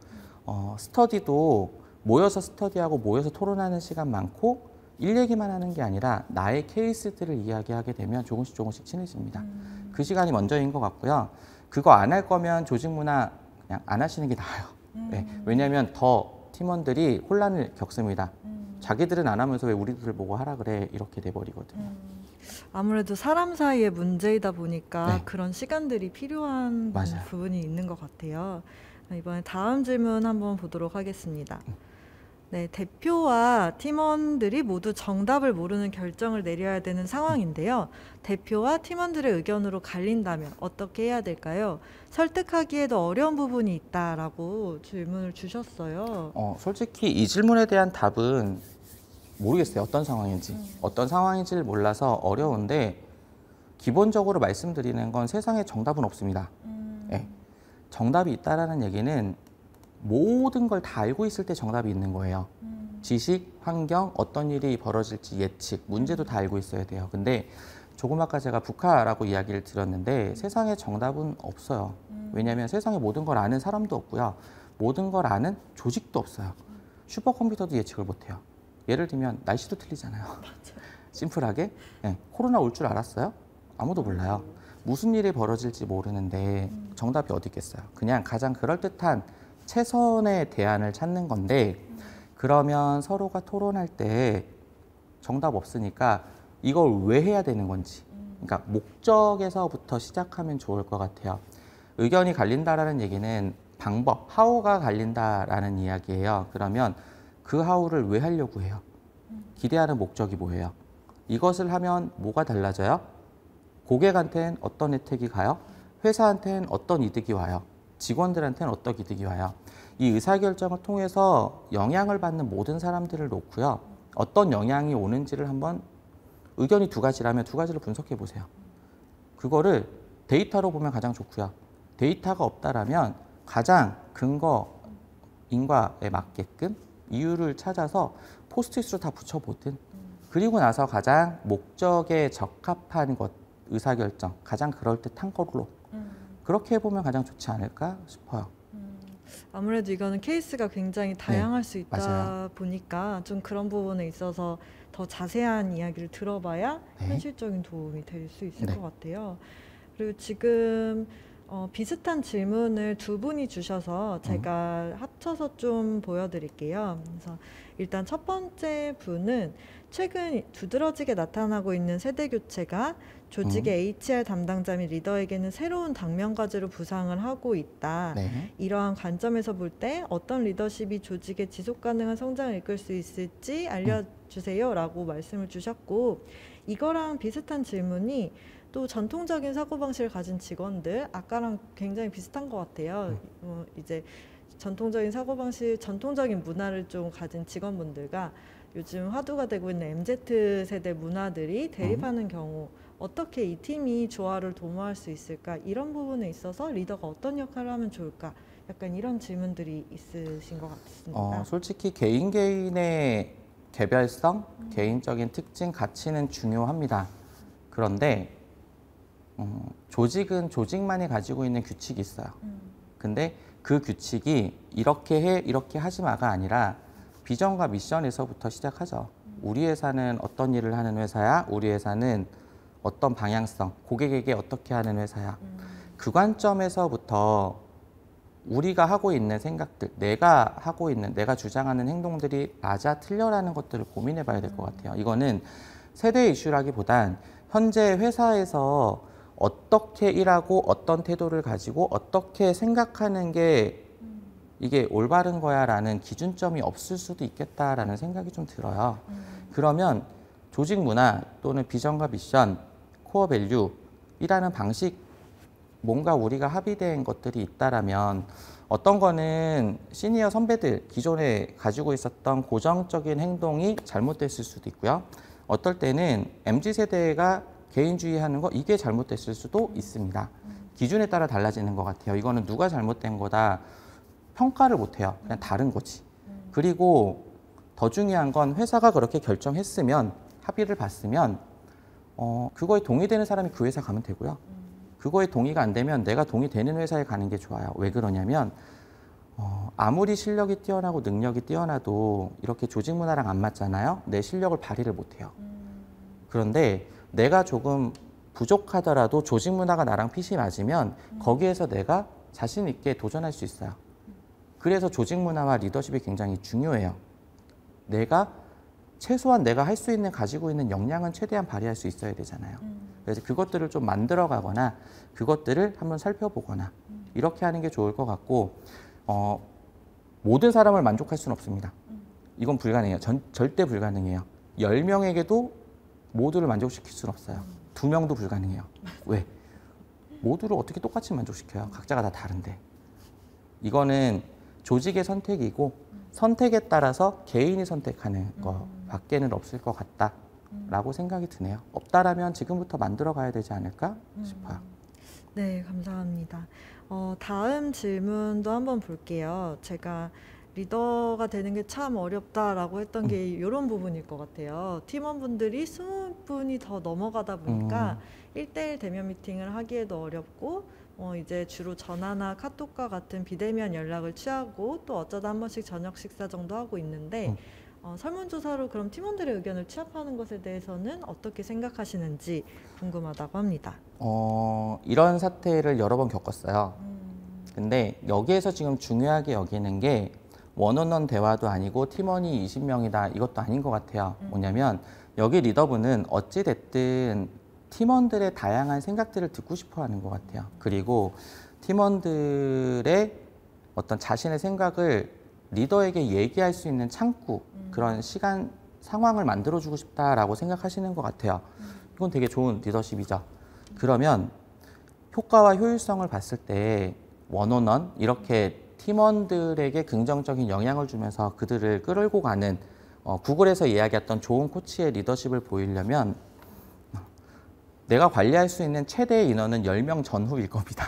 스터디도 모여서 스터디하고 모여서 토론하는 시간 많고 일 얘기만 하는 게 아니라 나의 케이스들을 이야기하게 되면 조금씩 친해집니다. 그 시간이 먼저인 것 같고요. 그거 안 할 거면 조직 문화 그냥 안 하시는 게 나아요. 네. 왜냐하면 더 팀원들이 혼란을 겪습니다. 자기들은 안 하면서 왜 우리들 보고 하라 그래 이렇게 돼버리거든요.
아무래도 사람 사이의 문제이다 보니까
네.
그런 시간들이 필요한
맞아요.
부분이 있는 것 같아요. 이번에 다음 질문 한번 보도록 하겠습니다. 네, 대표와 팀원들이 모두 정답을 모르는 결정을 내려야 되는 상황인데요. 대표와 팀원들의 의견으로 갈린다면 어떻게 해야 될까요? 설득하기에도 어려운 부분이 있다라고 질문을 주셨어요.
솔직히 이 질문에 대한 답은 모르겠어요. 어떤 상황인지. 어떤 상황인지를 몰라서 어려운데 기본적으로 말씀드리는 건 세상에 정답은 없습니다. 네. 정답이 있다라는 얘기는 모든 걸 다 알고 있을 때 정답이 있는 거예요. 지식, 환경, 어떤 일이 벌어질지 예측, 문제도 다 알고 있어야 돼요. 근데 조금 아까 제가 북한이라고 이야기를 드렸는데 세상에 정답은 없어요. 왜냐하면 세상에 모든 걸 아는 사람도 없고요. 모든 걸 아는 조직도 없어요. 슈퍼컴퓨터도 예측을 못해요. 예를 들면 날씨도 틀리잖아요. 심플하게. 네. 코로나 올 줄 알았어요? 아무도 몰라요. 무슨 일이 벌어질지 모르는데 정답이 어디 있겠어요. 그냥 가장 그럴듯한 최선의 대안을 찾는 건데 그러면 서로가 토론할 때 정답 없으니까 이걸 왜 해야 되는 건지 그러니까 목적에서부터 시작하면 좋을 것 같아요. 의견이 갈린다라는 얘기는 방법, 하우가 갈린다라는 이야기예요. 그러면 그 하우를 왜 하려고 해요? 기대하는 목적이 뭐예요? 이것을 하면 뭐가 달라져요? 고객한테는 어떤 혜택이 가요? 회사한테는 어떤 이득이 와요? 직원들한테는 어떤 이득이 와요? 이 의사결정을 통해서 영향을 받는 모든 사람들을 놓고요. 어떤 영향이 오는지를 한번 의견이 두 가지라면 두 가지를 분석해 보세요. 그거를 데이터로 보면 가장 좋고요. 데이터가 없다라면 가장 근거, 인과에 맞게끔 이유를 찾아서 포스트잇으로 다 붙여보든 그리고 나서 가장 목적에 적합한 것, 의사결정, 가장 그럴듯한 걸로 그렇게 해보면 가장 좋지 않을까 싶어요.
아무래도 이거는 케이스가 굉장히 다양할 수 있다
맞아요.
보니까 좀 그런 부분에 있어서 더 자세한 이야기를 들어봐야
네.
현실적인 도움이 될 수 있을
네.
것 같아요. 그리고 지금 비슷한 질문을 두 분이 주셔서 제가 합쳐서 좀 보여드릴게요. 그래서 일단 첫 번째 분은 최근 두드러지게 나타나고 있는 세대 교체가 조직의 HR 담당자 및 리더에게는 새로운 당면 과제로 부상을 하고 있다.
네.
이러한 관점에서 볼 때 어떤 리더십이 조직의 지속 가능한 성장을 이끌 수 있을지 알려주세요 라고 말씀을 주셨고, 이거랑 비슷한 질문이 또 전통적인 사고방식을 가진 직원들, 아까랑 굉장히 비슷한 것 같아요. 이제 전통적인 사고방식, 전통적인 문화를 좀 가진 직원분들과 요즘 화두가 되고 있는 MZ세대 문화들이 대립하는 경우 어떻게 이 팀이 조화를 도모할 수 있을까? 이런 부분에 있어서 리더가 어떤 역할을 하면 좋을까? 약간 이런 질문들이 있으신 것 같습니다.
솔직히 개인의 개별성, 개인적인 특징, 가치는 중요합니다. 그런데 조직은 조직만이 가지고 있는 규칙이 있어요. 근데 그 규칙이 이렇게 해, 이렇게 하지 마가 아니라 비전과 미션에서부터 시작하죠. 우리 회사는 어떤 일을 하는 회사야? 우리 회사는 어떤 방향성, 고객에게 어떻게 하는 회사야? 그 관점에서부터 우리가 하고 있는 생각들, 내가 하고 있는, 내가 주장하는 행동들이 맞아 틀려라는 것들을 고민해 봐야 될 것 같아요. 이거는 세대 이슈라기보단 현재 회사에서 어떻게 일하고 어떤 태도를 가지고 어떻게 생각하는 게 이게 올바른 거야 라는 기준점이 없을 수도 있겠다라는 생각이 좀 들어요. 그러면 조직 문화 또는 비전과 미션, 코어 밸류 이라는 방식, 뭔가 우리가 합의된 것들이 있다라면 어떤 거는 시니어 선배들 기존에 가지고 있었던 고정적인 행동이 잘못됐을 수도 있고요. 어떨 때는 MZ세대가 개인주의하는 거 이게 잘못됐을 수도 있습니다. 기준에 따라 달라지는 것 같아요. 이거는 누가 잘못된 거다 평가를 못해요. 그냥 다른 거지. 그리고 더 중요한 건 회사가 그렇게 결정했으면 합의를 봤으면 그거에 동의되는 사람이 그 회사 가면 되고요. 그거에 동의가 안 되면 내가 동의되는 회사에 가는 게 좋아요. 왜 그러냐면 아무리 실력이 뛰어나고 능력이 뛰어나도 이렇게 조직 문화랑 안 맞잖아요. 내 실력을 발휘를 못해요. 그런데 내가 조금 부족하더라도 조직 문화가 나랑 핏이 맞으면 거기에서 내가 자신 있게 도전할 수 있어요. 그래서 조직 문화와 리더십이 굉장히 중요해요. 최소한 내가 할 수 있는 가지고 있는 역량은 최대한 발휘할 수 있어야 되잖아요. 그래서 그것들을 좀 만들어 가거나 그것들을 한번 살펴보거나 이렇게 하는 게 좋을 것 같고 모든 사람을 만족할 수는 없습니다. 이건 불가능해요. 절대 불가능해요. 10명에게도 모두를 만족시킬 수는 없어요. 2명도 불가능해요. 왜? 모두를 어떻게 똑같이 만족시켜요? 각자가 다 다른데. 이거는 조직의 선택이고 선택에 따라서 개인이 선택하는 거밖에는 없을 것 같다라고 생각이 드네요. 없다라면 지금부터 만들어 가야 되지 않을까 싶어요.
네, 감사합니다. 다음 질문도 한번 볼게요. 제가 리더가 되는 게 참 어렵다라고 했던 게 이런 부분일 것 같아요. 팀원분들이 20분이 더 넘어가다 보니까 1대1 대면 미팅을 하기에도 어렵고 이제 주로 전화나 카톡과 같은 비대면 연락을 취하고 또 어쩌다 한 번씩 저녁 식사 정도 하고 있는데 설문조사로 그럼 팀원들의 의견을 취합하는 것에 대해서는 어떻게 생각하시는지 궁금하다고 합니다.
이런 사태를 여러 번 겪었어요. 근데 여기에서 지금 중요하게 여기는 게 원온원 대화도 아니고 팀원이 20명이다 이것도 아닌 것 같아요. 뭐냐면 여기 리더분은 어찌됐든 팀원들의 다양한 생각들을 듣고 싶어 하는 것 같아요. 그리고 팀원들의 어떤 자신의 생각을 리더에게 얘기할 수 있는 창구, 그런 시간, 상황을 만들어주고 싶다라고 생각하시는 것 같아요. 이건 되게 좋은 리더십이죠. 그러면 효과와 효율성을 봤을 때 원온원 이렇게 팀원들에게 긍정적인 영향을 주면서 그들을 끌고 가는 구글에서 이야기했던 좋은 코치의 리더십을 보이려면 내가 관리할 수 있는 최대 인원은 10명 전후일 겁니다.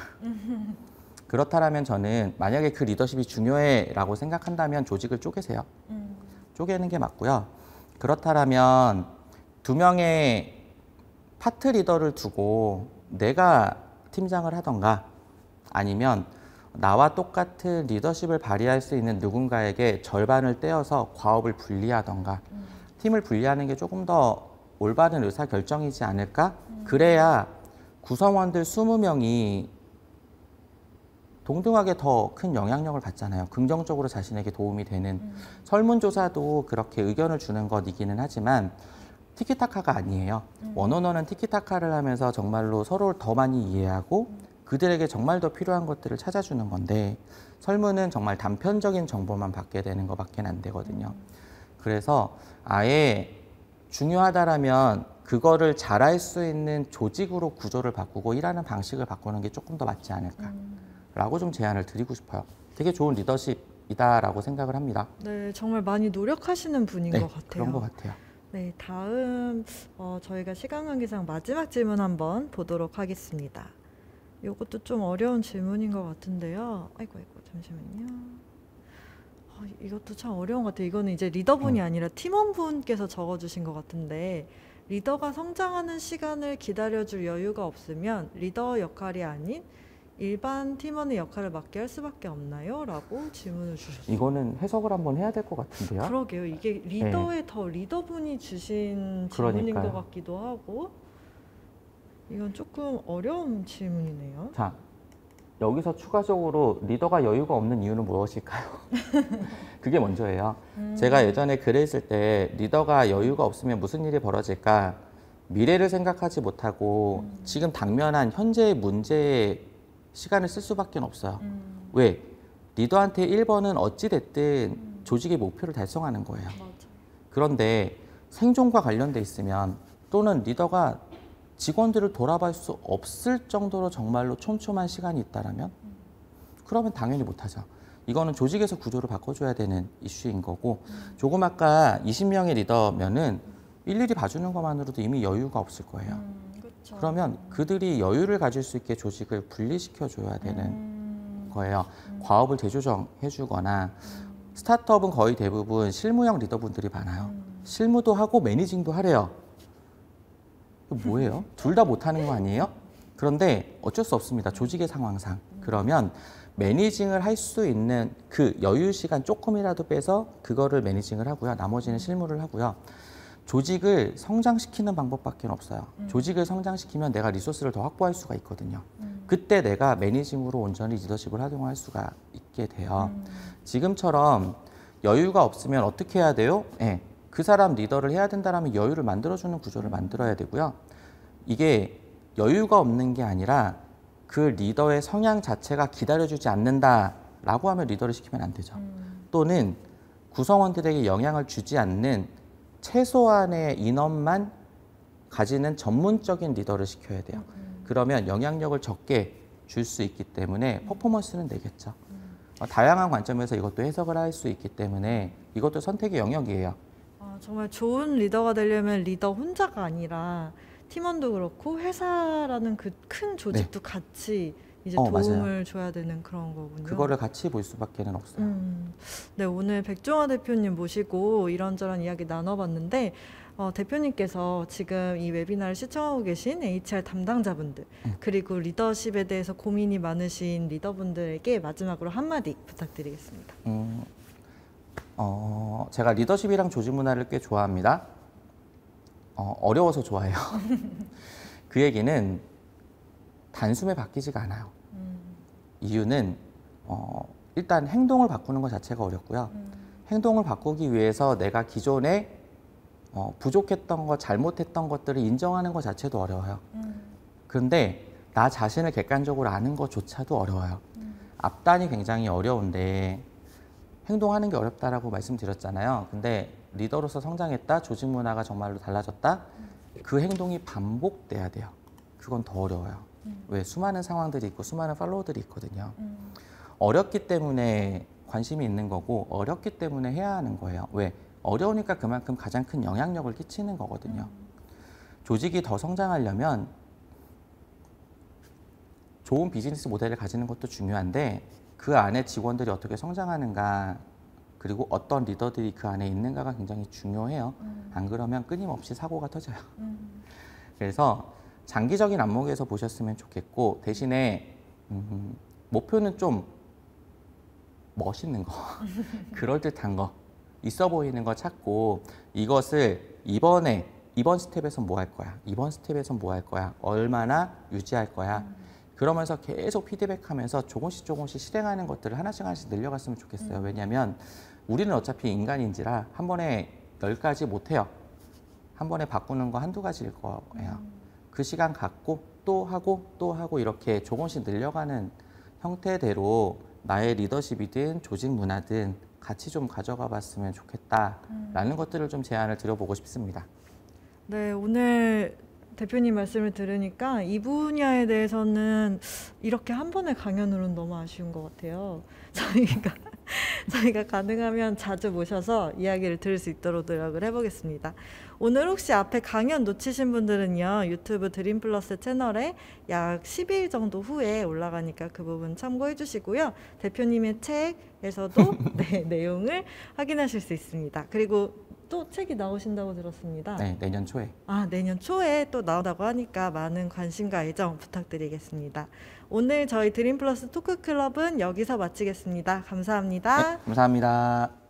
그렇다면 저는 만약에 그 리더십이 중요해라고 생각한다면 조직을 쪼개세요. 쪼개는 게 맞고요. 그렇다면 2명의 파트 리더를 두고 내가 팀장을 하던가 아니면 나와 똑같은 리더십을 발휘할 수 있는 누군가에게 절반을 떼어서 과업을 분리하던가 팀을 분리하는 게 조금 더 올바른 의사결정이지 않을까? 그래야 구성원들 20명이 동등하게 더 큰 영향력을 받잖아요. 긍정적으로 자신에게 도움이 되는. 설문조사도 그렇게 의견을 주는 것이기는 하지만 티키타카가 아니에요. 원온원은 티키타카를 하면서 정말로 서로를 더 많이 이해하고 그들에게 정말 더 필요한 것들을 찾아주는 건데 설문은 정말 단편적인 정보만 받게 되는 것밖에 안 되거든요. 그래서 아예 중요하다라면 그거를 잘할 수 있는 조직으로 구조를 바꾸고 일하는 방식을 바꾸는 게 조금 더 맞지 않을까라고 좀 제안을 드리고 싶어요. 되게 좋은 리더십이다라고 생각을 합니다.
네, 정말 많이 노력하시는 분인 것 같아요.
그런 것 같아요.
네, 다음 저희가 시간 관계상 마지막 질문 한번 보도록 하겠습니다. 이것도 좀 어려운 질문인 것 같은데요. 아이고, 잠시만요. 이것도 참 어려운 것 같아요. 이거는 이제 리더분이 아니라 팀원분께서 적어주신 것 같은데 리더가 성장하는 시간을 기다려줄 여유가 없으면 리더 역할이 아닌 일반 팀원의 역할을 맡게 할 수밖에 없나요? 라고 질문을 주셨어요.
이거는 해석을 한번 해야 될 것 같은데요.
그러게요. 이게 리더의 더 리더분이 주신 질문인 것 같기도 하고 이건 조금 어려운 질문이네요.
자, 여기서 추가적으로 리더가 여유가 없는 이유는 무엇일까요? 그게 먼저예요. 제가 예전에 글을 쓸 때 리더가 여유가 없으면 무슨 일이 벌어질까? 미래를 생각하지 못하고 지금 당면한 현재의 문제에 시간을 쓸 수밖에 없어요. 왜? 리더한테 1번은 어찌됐든 조직의 목표를 달성하는 거예요.
맞아.
그런데 생존과 관련돼 있으면 또는 리더가 직원들을 돌아볼 수 없을 정도로 정말로 촘촘한 시간이 있다면 그러면 당연히 못하죠. 이거는 조직에서 구조를 바꿔줘야 되는 이슈인 거고 조금 아까 20명의 리더면은 일일이 봐주는 것만으로도 이미 여유가 없을 거예요.
그쵸.
그러면 그들이 여유를 가질 수 있게 조직을 분리시켜 줘야 되는 거예요. 과업을 재조정해 주거나 스타트업은 거의 대부분 실무형 리더분들이 많아요. 실무도 하고 매니징도 하래요. 이거 뭐예요? 둘 다 못하는 거 아니에요? 그런데 어쩔 수 없습니다. 조직의 상황상. 그러면 매니징을 할 수 있는 그 여유 시간 조금이라도 빼서 그거를 매니징을 하고요. 나머지는 실무를 하고요. 조직을 성장시키는 방법밖에 없어요. 조직을 성장시키면 내가 리소스를 더 확보할 수가 있거든요. 그때 내가 매니징으로 온전히 리더십을 활용할 수가 있게 돼요. 지금처럼 여유가 없으면 어떻게 해야 돼요? 네, 그 사람 리더를 해야 된다면 여유를 만들어주는 구조를 만들어야 되고요. 이게 여유가 없는 게 아니라 그 리더의 성향 자체가 기다려주지 않는다라고 하면 리더를 시키면 안 되죠. 또는 구성원들에게 영향을 주지 않는 최소한의 인원만 가지는 전문적인 리더를 시켜야 돼요. 그러면 영향력을 적게 줄 수 있기 때문에 퍼포먼스는 내겠죠. 다양한 관점에서 이것도 해석을 할 수 있기 때문에 이것도 선택의 영역이에요.
정말 좋은 리더가 되려면 리더 혼자가 아니라 팀원도 그렇고 회사라는 그 큰 조직도
네.
같이 이제
맞아요.
도움을 줘야 되는 그런 거군요.
그거를 같이 볼 수밖에는 없어요.
네, 오늘 백종화 대표님 모시고 이런저런 이야기 나눠봤는데 대표님께서 지금 이 웨비나를 시청하고 계신 HR 담당자분들 그리고 리더십에 대해서 고민이 많으신 리더분들에게 마지막으로 한마디 부탁드리겠습니다.
제가 리더십이랑 조직 문화를 꽤 좋아합니다. 어려워서 좋아해요. 그 얘기는 단숨에 바뀌지가 않아요. 이유는 일단 행동을 바꾸는 것 자체가 어렵고요. 행동을 바꾸기 위해서 내가 기존에 부족했던 것, 잘못했던 것들을 인정하는 것 자체도 어려워요. 그런데 나 자신을 객관적으로 아는 것조차도 어려워요. 앞단이 굉장히 어려운데 행동하는 게 어렵다라고 말씀드렸잖아요. 근데 리더로서 성장했다, 조직 문화가 정말로 달라졌다, 그 행동이 반복돼야 돼요. 그건 더 어려워요. 왜? 수많은 상황들이 있고 수많은 팔로워들이 있거든요. 어렵기 때문에 관심이 있는 거고 어렵기 때문에 해야 하는 거예요. 왜? 어려우니까 그만큼 가장 큰 영향력을 끼치는 거거든요. 조직이 더 성장하려면 좋은 비즈니스 모델을 가지는 것도 중요한데 그 안에 직원들이 어떻게 성장하는가 그리고 어떤 리더들이 그 안에 있는가가 굉장히 중요해요. 안 그러면 끊임없이 사고가 터져요. 그래서 장기적인 안목에서 보셨으면 좋겠고 대신에 목표는 좀 멋있는 거, 그럴듯한 거, 있어 보이는 거 찾고 이것을 이번 스텝에서 뭐 할 거야? 이번 스텝에서 뭐 할 거야? 얼마나 유지할 거야? 그러면서 계속 피드백하면서 조금씩 실행하는 것들을 하나씩 늘려갔으면 좋겠어요. 왜냐하면 우리는 어차피 인간인지라 한 번에 10가지 못해요. 한 번에 바꾸는 거 한두 가지일 거예요. 그 시간 갖고 또 하고 이렇게 조금씩 늘려가는 형태대로 나의 리더십이든 조직 문화든 같이 좀 가져가 봤으면 좋겠다라는 것들을 좀 제안을 드려보고 싶습니다.
네, 오늘 대표님 말씀을 들으니까 이 대해서는 이렇게 한 번의 강연으로는 너무 아쉬운 것 같아요. 저희가 가능하면 자주 모셔서 이야기를 들을 수 있도록 노력을 해보겠습니다. 오늘 혹시 앞에 강연 놓치신 분들은요, 유튜브 드림플러스 채널에 약 10일 정도 후에 올라가니까 그 부분 참고해 주시고요. 대표님의 책에서도 네, 내용을 확인하실 수 있습니다. 그리고 또 책이 나오신다고 들었습니다.
네, 내년 초에.
내년 초에 또 나온다고 하니까 많은 관심과 애정 부탁드리겠습니다. 오늘 저희 드림플러스 토크클럽은 여기서 마치겠습니다. 감사합니다.
네, 감사합니다.